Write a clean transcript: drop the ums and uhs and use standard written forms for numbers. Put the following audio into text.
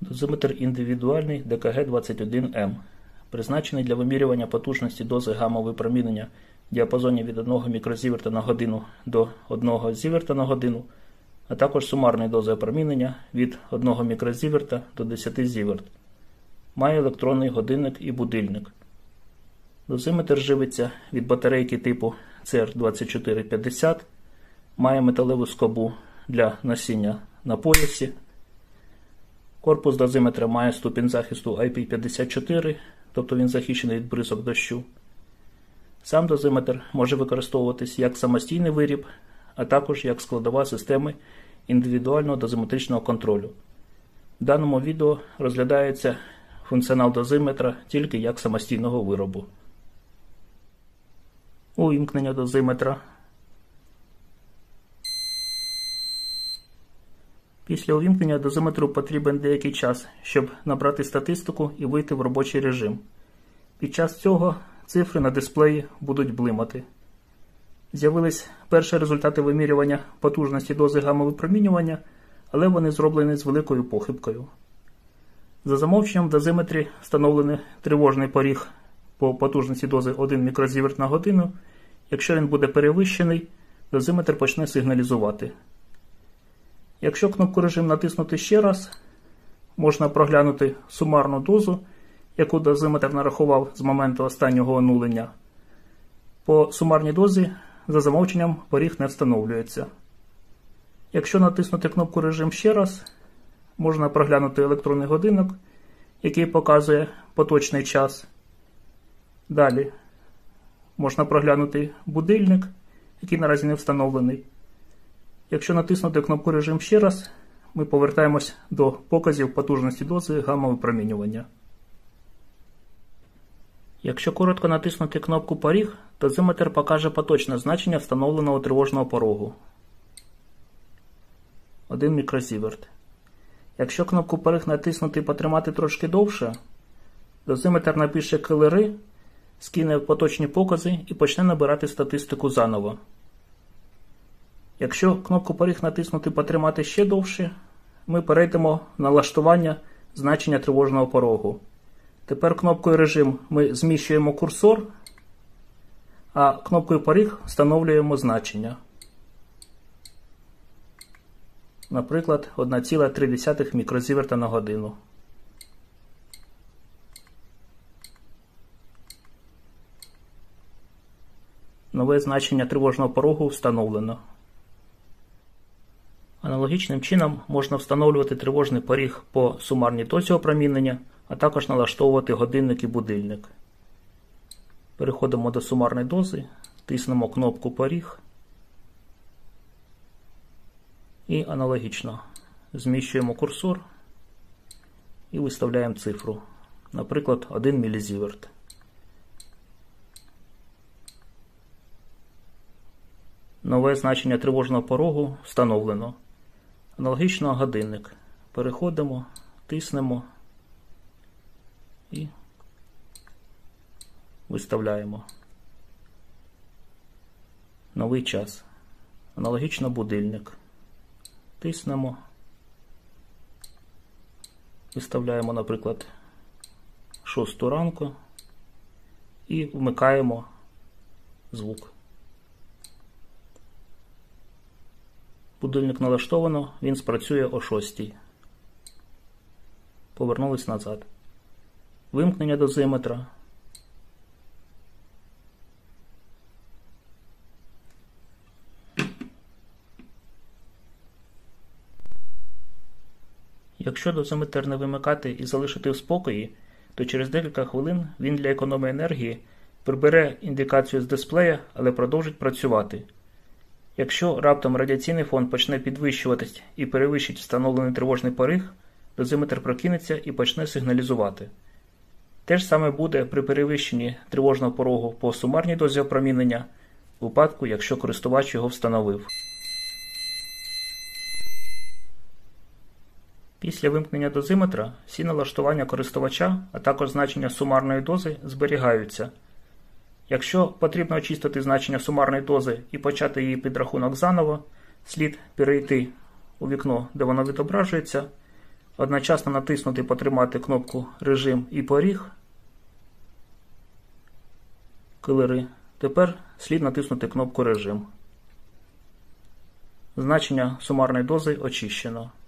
Дозиметр індивідуальний ДКГ-21М, призначений для вимірювання потужності дози гамма-випромінення в діапазоні від 1 мікрозіверта на годину до 1 зіверта на годину, а також сумарної дози опромінення від 1 мікрозіверта до 10 зіверт. Має електронний годинник і будильник. Дозиметр живиться від батарейки типу CR2450, має металеву скобу для носіння на поясі. Корпус дозиметра має ступінь захисту IP54, тобто він захищений від бризок дощу. Сам дозиметр може використовуватись як самостійний виріб, а також як складова системи індивідуального дозиметричного контролю. В даному відео розглядається функціонал дозиметра тільки як самостійного виробу. Увімкнення дозиметра. Після увімкнення дозиметру потрібен деякий час, щоб набрати статистику і вийти в робочий режим. Під час цього цифри на дисплеї будуть блимати. З'явились перші результати вимірювання потужності дози гамма-випромінювання, але вони зроблені з великою похибкою. За замовченням в дозиметрі встановлений тривожний поріг по потужності дози 1 мікрозіверт на годину. Якщо він буде перевищений, дозиметр почне сигналізувати. Якщо кнопку «Режим» натиснути ще раз, можна проглянути сумарну дозу, яку дозиметр нарахував з моменту останнього онулення. По сумарній дозі за замовченням поріг не встановлюється. Якщо натиснути кнопку «Режим» ще раз, можна проглянути електронний годинник, який показує поточний час. Далі можна проглянути будильник, який наразі не встановлений. Якщо натиснути кнопку «Режим» ще раз, ми повертаємось до показів потужності дози гамма-випромінювання. Якщо коротко натиснути кнопку «Поріг», дозиметр покаже поточне значення встановленого тривожного порогу. 1 мікрозіверт. Якщо кнопку «Поріг» натиснути і потримати трошки довше, дозиметр напише килери, скине поточні покази і почне набирати статистику заново. Якщо кнопку «Поріг» натиснути і потримати ще довше, ми перейдемо в налаштування значення тривожного порогу. Тепер кнопкою «Режим» ми зміщуємо курсор, а кнопкою «Поріг» встановлюємо значення. Наприклад, 1,3 мікрозіверта на годину. Нове значення тривожного порогу встановлено. Аналогічним чином можна встановлювати тривожний поріг по сумарній дозі опромінення, а також налаштовувати годинник і будильник. Переходимо до сумарної дози, тиснемо кнопку «Поріг» і аналогічно зміщуємо курсор і виставляємо цифру, наприклад, 1 мілізіверт. Нове значення тривожного порогу встановлено. Аналогічно годинник. Переходимо, тиснемо і виставляємо. Новий час. Аналогічно будильник. Тиснемо. Виставляємо, наприклад, 6 ранку і вмикаємо звук. Будильник налаштовано, він спрацює о 6. Повернулись назад. Вимкнення дозиметра. Якщо дозиметр не вимикати і залишити в спокої, то через декілька хвилин він для економії енергії прибере індикацію з дисплея, але продовжить працювати. Якщо раптом радіаційний фон почне підвищуватись і перевищить встановлений тривожний поріг, дозиметр прокинеться і почне сигналізувати. Те ж саме буде при перевищенні тривожного порогу по сумарній дозі опромінення, у випадку, якщо користувач його встановив. Після вимкнення дозиметра всі налаштування користувача, а також значення сумарної дози зберігаються. Якщо потрібно очистити значення сумарної дози і почати її підрахунок заново, слід перейти у вікно, де воно відображується, Одночасно натиснути і потримати кнопку «Режим» і «Поріг». Кольори. Тепер слід натиснути кнопку «Режим». Значення сумарної дози очищено.